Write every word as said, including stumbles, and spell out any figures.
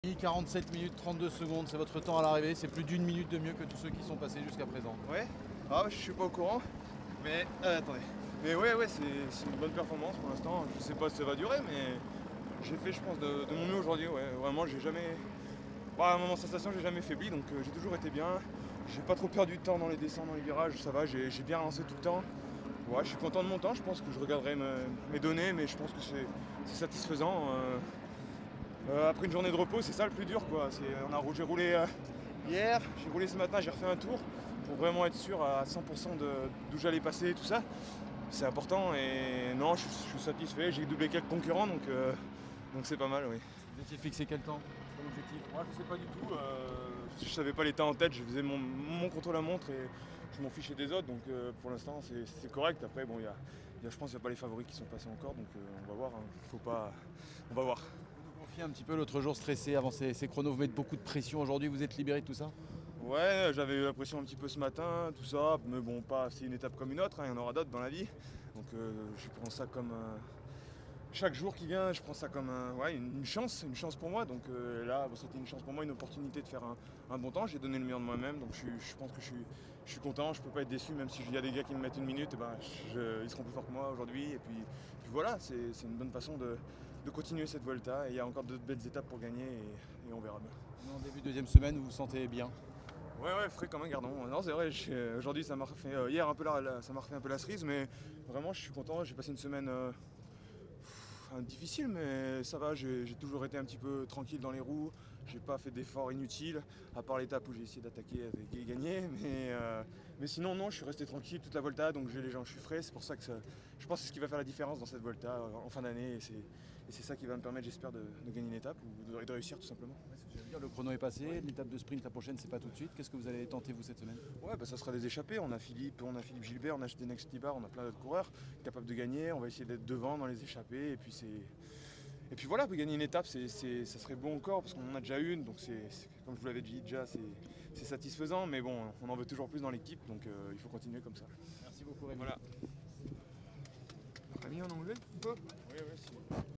quarante-sept minutes trente-deux secondes, c'est votre temps à l'arrivée, c'est plus d'une minute de mieux que tous ceux qui sont passés jusqu'à présent. Ouais, ah, je suis pas au courant, mais euh, attendez. Mais ouais, ouais, c'est une bonne performance pour l'instant. Je sais pas si ça va durer, mais j'ai fait, je pense, de, de mon mieux aujourd'hui. Ouais, vraiment, j'ai jamais. Bah, à mon sensation, j'ai jamais faibli, donc euh, j'ai toujours été bien. J'ai pas trop perdu de temps dans les descentes, dans les virages, ça va, j'ai bien lancé tout le temps. Ouais, je suis content de mon temps, je pense que je regarderai me, mes données, mais je pense que c'est satisfaisant. Euh, euh, après une journée de repos, c'est ça le plus dur, quoi. On a, j'ai roulé euh, hier, j'ai roulé ce matin, j'ai refait un tour pour vraiment être sûr à cent pour cent d'où j'allais passer et tout ça. C'est important et non, je, je suis satisfait. J'ai doublé quelques concurrents, donc euh, donc c'est pas mal, oui. Vous étiez fixé quel temps comme objectif? Moi, je sais pas du tout. Euh, je savais pas les temps en tête. Je faisais mon, mon contre la montre et je m'en fichais des autres. Donc euh, pour l'instant, c'est correct. Après, bon, il y a, y a, je pense qu'il n'y a pas les favoris qui sont passés encore, donc euh, on va voir. Hein. Faut pas, on va voir. Vous nous confiez un petit peu l'autre jour stressé avant ces, ces chronos. Vous mettez beaucoup de pression aujourd'hui. Vous êtes libéré de tout ça? Ouais, j'avais eu la pression un petit peu ce matin, tout ça, mais bon, pas, c'est une étape comme une autre, hein, il y en aura d'autres dans la vie. Donc euh, je prends ça comme euh, chaque jour qui vient, je prends ça comme un, ouais, une, une chance, une chance pour moi. Donc euh, là, bon, c'était une chance pour moi, une opportunité de faire un, un bon temps. J'ai donné le meilleur de moi-même, donc je, je, pense que je suis, je suis content. Je peux pas être déçu, même s'il y a des gars qui me mettent une minute, et ben, je, ils seront plus forts que moi aujourd'hui. Et puis, puis voilà, c'est une bonne façon de, de continuer cette Vuelta. Et il y a encore d'autres belles étapes pour gagner, et, et on verra bien. En début de deuxième semaine, vous vous sentez bien? Ouais, ouais, frais comme un gardon. Non, c'est vrai, aujourd'hui ça m'a refait, euh, hier un peu la, la, ça m'a refait un peu la cerise, mais vraiment je suis content. J'ai passé une semaine euh, pff, difficile, mais ça va. J'ai toujours été un petit peu tranquille dans les roues. J'ai pas fait d'efforts inutiles, à part l'étape où j'ai essayé d'attaquer et gagner. Mais, euh, mais sinon, non, je suis resté tranquille toute la Volta, donc j'ai les gens, je suis frais. C'est pour ça que ça, je pense que c'est ce qui va faire la différence dans cette Volta en fin d'année. Et c'est ça qui va me permettre, j'espère, de, de gagner une étape ou de, de réussir tout simplement. Ouais, dire, le chrono est passé, ouais. L'étape de sprint la prochaine, c'est pas tout de suite. Qu'est-ce que vous allez tenter vous cette semaine? Ouais, bah ça sera des échappées. On a Philippe, on a Philippe Gilbert, on a Zdenek Stibar, on a plein d'autres coureurs capables de gagner. On va essayer d'être devant dans les échappées. Et puis c'est, et puis voilà, pour gagner une étape, c'est, ça serait bon encore parce qu'on en a déjà une. Donc c'est, comme je vous l'avais dit déjà, c'est satisfaisant. Mais bon, on en veut toujours plus dans l'équipe, donc euh, il faut continuer comme ça. Merci beaucoup, Rémi. Voilà. On l'a mis en anglais un peu? Oui, oui, si.